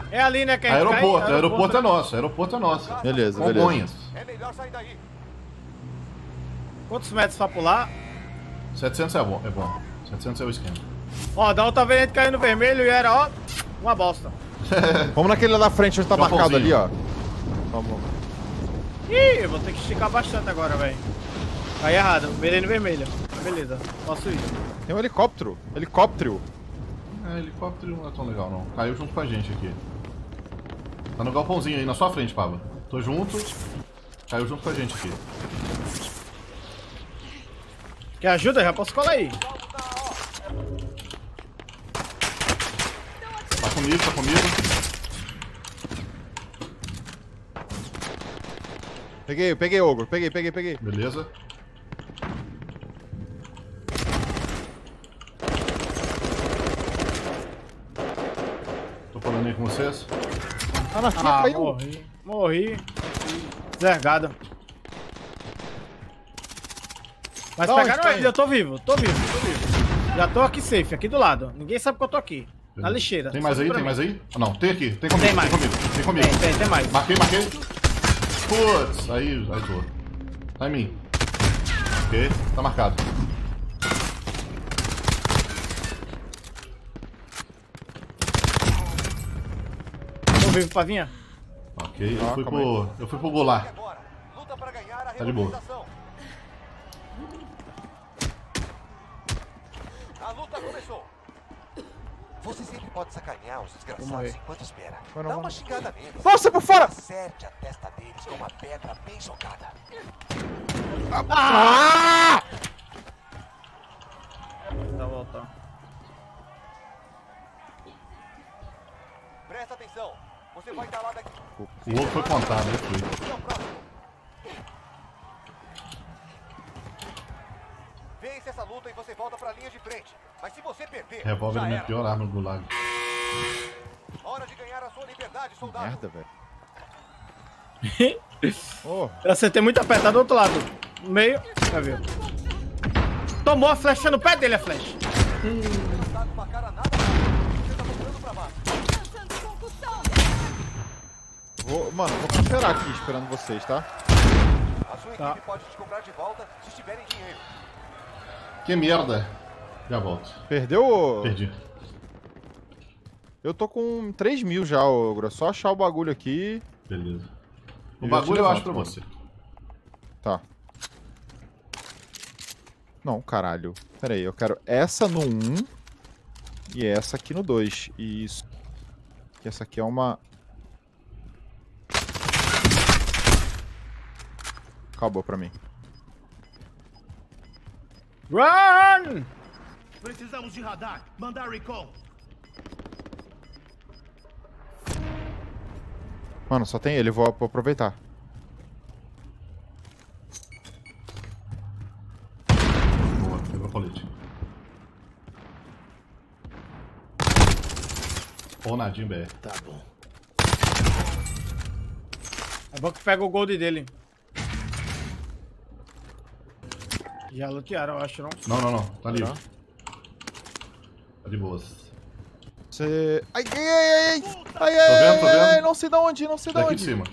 É ali, né, que a gente Aeroporto, cai? aeroporto é nosso, aeroporto é nosso. Beleza, Congonhas. É melhor sair daí. Quantos metros pra pular? 700 é bom, é bom. 700 é o esquema. Ó, da outra vez a gente caiu no vermelho e era, ó, uma bosta. Vamos naquele lá da frente onde tá marcado ali, ó. Vamos. Ih, eu vou ter que esticar bastante agora, velho. Aí errado, virei no vermelho. Beleza, posso ir. Tem um helicóptero. Helicóptero. Helicóptero não é tão legal, não. Caiu junto com a gente aqui. Tá no galpãozinho aí, na sua frente, Pablo. Tô junto. Caiu junto com a gente aqui. Quer ajuda? Já posso colar aí. Tá comigo, tá comigo. Peguei, ogro. Peguei. Beleza. Tô falando aí com vocês. Anarquia Ah, caiu. morri. Zergado. Mas Da onde pegaram tá ele, indo? eu tô vivo. Já tô aqui safe, aqui do lado. Ninguém sabe que eu tô aqui. Na lixeira. Tem mais Só aí? pra Tem mim. mais aí? Ah, não, tem aqui. Tem comigo, Tem mais. tem comigo. Tem mais. Marquei. Putz, aí tô. Tá em mim. Ok, tá marcado. Tô vivo, Pavinha. Ok, Ah, eu fui pro Goulart. Agora, luta pra ganhar a Tá de boa. relocalização. A luta começou. Você sempre pode sacanear os desgraçados enquanto espera. Dá uma xingada neles. Nossa, por fora! Acerte a testa deles com uma pedra bem socada. Ah! Tá voltando. Presta atenção. Você vai estar lá daqui. O outro foi contado, eu fui. É o próximo. Vence essa luta e você volta pra linha de frente. Mas se você perder, Revólver é já a minha era. pior arma do Gulag. Hora de ganhar a sua liberdade, soldado. Merda, velho. Oh, Eu acertei muito apertado do outro lado. No meio, já viu. Tomou a flecha no pé dele, a flecha. Não tá com uma cara nada mal. Você tá voltando pra baixo. mano, vou esperar aqui, esperando vocês, tá? A sua Tá. equipe pode te comprar de volta se tiverem dinheiro. Que merda. Já volto. Perdeu ou... Perdi. Eu tô com 3 mil já, ogro. É só achar o bagulho aqui. Beleza. O Eu bagulho já te eu acho levanto, pra mano. você. Tá. Não, caralho. Pera aí, eu quero essa no 1 e essa aqui no 2. Isso. E essa aqui é uma... Acabou pra mim. Run! Precisamos de radar. Mandar recall. Mano, só tem ele, vou aproveitar. Boa, pegou o colete. Ou nadinho BR. Tá bom. É bom que pega o gold dele. Já lutearam, eu acho, não? Não. Tá livre. Tá de boas. Você... Ai, Tô vendo. não sei da onde, não sei da Daqui onde. de cima.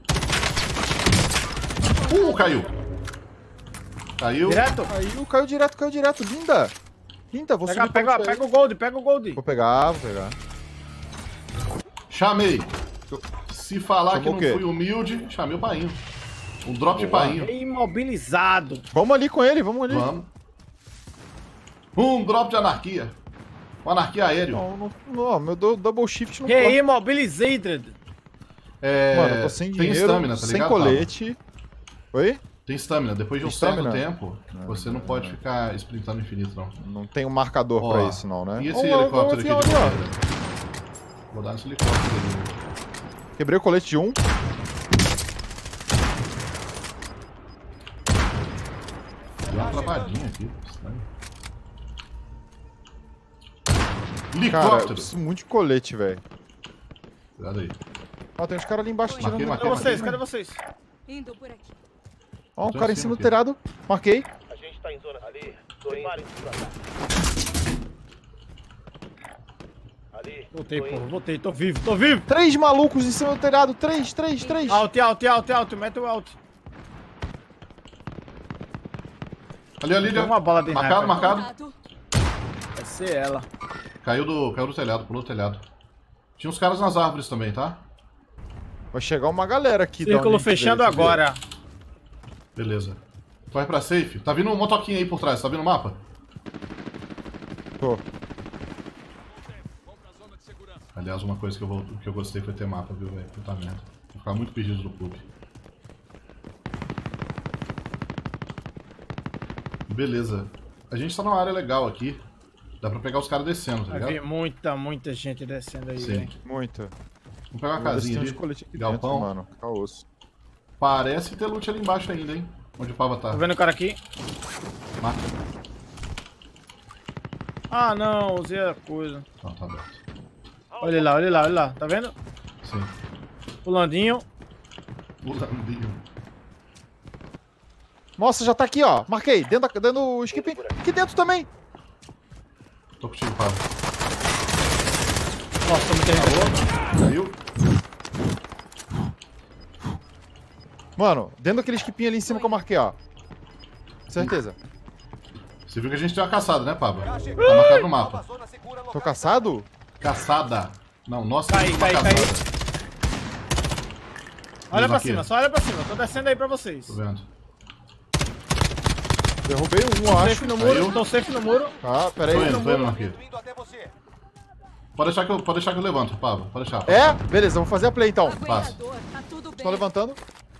Caiu. Caiu. Direto? Caiu direto. Linda, vou subir pra Pega você aí. o gold, pega o gold. Vou pegar. Chamei. Se falar Chamou que o não quê? fui humilde, chamei o painho. Um drop de painho. Imobilizado. Vamos ali com ele, vamos ali. Vamos. Um drop de anarquia. Um anarquia aéreo. Não, meu double shift não Imobilizado. Mano, eu tô sem Tem dinheiro, stamina, tá sem ligado? colete. Oi? Tem stamina. Depois de um Tem certo stamina? tempo, você não pode ficar sprintando infinito, não. Não tem um marcador Ó, pra isso não, né? E esse Ó, helicóptero aqui ó, de ó. madeira? Vou dar nesse helicóptero ali. Quebrei o colete de um. Deu uma travadinha aqui. Estranho. Cara, eu Helicóptero! preciso muito de colete, velho. Cuidado aí. Ó, tem uns caras ali embaixo Marquei, tirando. marquei. Cadê vocês? Indo por aqui. Ó, um Tô cara em em cima cima do telhado. Marquei. A gente tá em zona ali. Preparem-se pra ataque. Ali. Voltei, porra, voltei. Tô vivo, tô vivo. 3 malucos em cima do telhado. 3. Alt, mete o alt. Ali. Tem uma bala de sniper. Marcado. Vai ser ela. Caiu do telhado, pulou do telhado. Tinha uns caras nas árvores também, tá? Vai chegar uma galera aqui. Círculo fechando agora. Beleza. Tu vai pra safe. Tá vindo um motoquinho aí por trás, tá vendo o mapa? Tô. Aliás, uma coisa que eu gostei foi ter mapa, viu, velho? Puta merda. Vou ficar muito perdido do clube. Beleza. A gente tá numa área legal aqui. Dá pra pegar os caras descendo, tá ligado? Vai vir muita gente descendo aí, velho. Muita. Vamos pegar uma casinha ali. Galpão. Mano. Caos. Parece ter loot ali embaixo ainda, hein? Onde o Pava tá. Tô vendo o cara aqui. Mata. Ah, não. Usei a coisa. Não, tá aberto. Olha lá. Tá vendo? Sim. Pulandinho. Nossa, já tá aqui, ó. Marquei. Dentro do skip. Aqui dentro também. Tô contigo, Pava. Nossa, tô muito errado. Caiu. Mano, dentro daquele skipinho ali em cima que eu marquei, ó. Certeza. Você viu que a gente tem uma caçada, né, Pava? Tá marcado no mapa. Tô caçado? Caçada. Não, nossa, Cai. caçada. Olha pra aqui. cima, só olha pra cima. Tô descendo aí pra vocês. Tô vendo. Derrubei um, acho. Safe no muro, tô safe no muro. Ah, pera Tô aí. indo aqui. Pode deixar que eu levanto, Pava. Pode deixar. É? Beleza, vou fazer a play então. Passa. Tô levantando.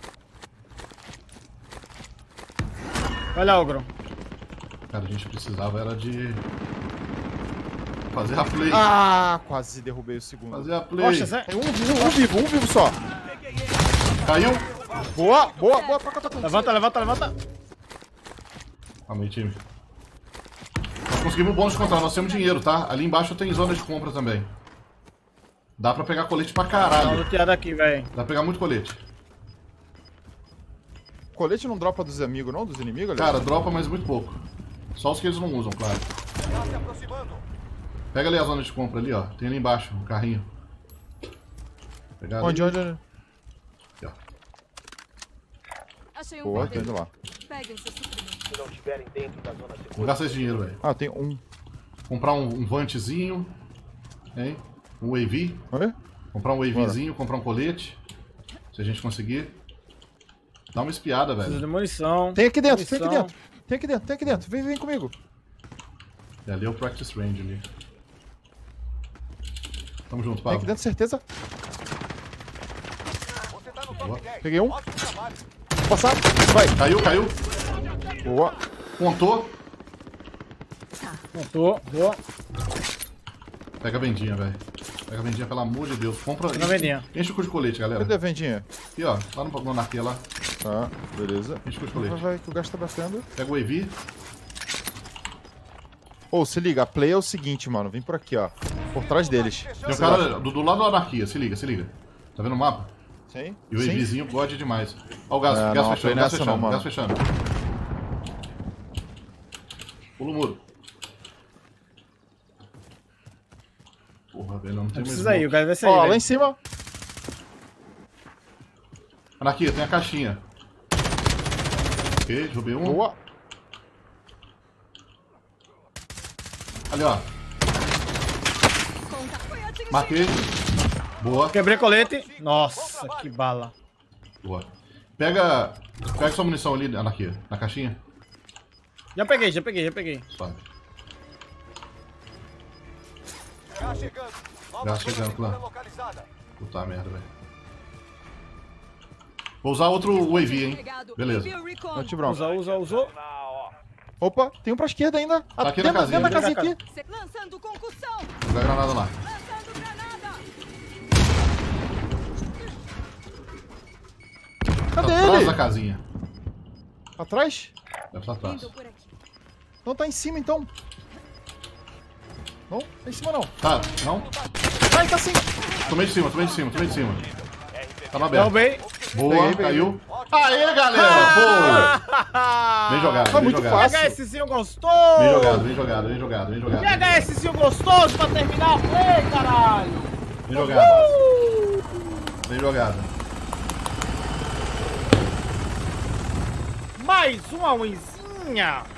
Olha lá, Ogro. Cara, a gente precisava era de fazer a play. Ah, quase derrubei o segundo. Fazer a play. Poxa, Zé. Tem um vivo só. Caiu. Boa. Levanta. Calma aí, time. Nós conseguimos um bônus de controle, nós temos dinheiro, tá? Ali embaixo tem zona de compra também. Dá pra pegar colete pra Dá uma caralho. luteada aqui, velho. Dá pra pegar muito colete. Colete não dropa dos amigos, não? Dos inimigos? Ali? Cara, dropa, mas muito pouco. Só os que eles não usam, claro. Pega ali a zona de compra ali, ó. Tem ali embaixo, um carrinho. Pegar Onde? ali. Onde? Aqui, ó. Achei um Boa, tô indo lá. Peguem seus suprimentos. Se não estiverem dentro da zona Não segura. gasta esse dinheiro, velho. Ah, tem um. Comprar um vantezinho. Hein? Um wavy. Oi? Comprar um wavezinho, comprar um colete. Se a gente conseguir. Dá uma espiada, Preciso velho. de munição. Tem aqui dentro, tem Munição. aqui dentro. Vem comigo. E ali é o practice range ali. Tamo junto, Tem aqui Pablo. dentro, certeza. Você tá no Boa. top 10. Peguei um. Ótimo trabalho. Vou passar. Vai. Caiu. Boa. Pontou. Tô, boa. Pega a vendinha, velho. Pega a vendinha, pelo amor de Deus. Compra. Pega a vendinha. Enche o cu de colete, galera. Cadê a vendinha? Aqui, ó. Lá no anarquia lá. Tá, beleza. Enche o cu de colete. Vai, que o gasto tá batendo. Pega o wavy. Ô, se liga, a play é o seguinte, mano. Vem por aqui, ó. Por trás deles. Tem um cara do lado da anarquia. Se liga. Tá vendo o mapa? Sim? E o wavezinho gode demais. Ó o gás, É, gás não, fechando, não gás nessa fechando, não, mano. gás fechando. Pula o muro. Porra, velho, não tem mais Precisa aí, o smoke. cara vai sair, Ó, velho. lá em cima. Anarquia, tem a caixinha. Ok, derrubei um. Boa. Ali, ó. Marquei. Boa, Quebrei colete. Nossa, que bala. boa. Pega sua munição ali, Anarquia, na caixinha. Já peguei. Suave. Gás chegando. Nova Gás zona chegando, segura claro. localizada. Puta merda, velho. Vou usar outro wavy, hein. Beleza. Antibronco. Usou. Opa, tem um pra esquerda ainda. Tá aqui na casinha. Dentro da casinha aqui. Lançando concussão. Vou jogar granada lá. Lançando granada. Cadê Tá atrás ele? da casinha. Atrás? Deve estar atrás. Indo por aqui. Não, tá em cima então. Não, tá em cima não. Tá, não? Ai, tá sim. Tomei de cima. Tá no aberto. Derrubei. Boa, Peguei. caiu. Aê, galera! Pô! Bem jogado, Tá bem muito jogado. fácil. HSzinho gostoso! Bem jogado, bem jogado, bem jogado, bem jogado. E HSzinho gostoso pra terminar o play, caralho! Bem jogado. Bem jogado. Mais uma winzinha!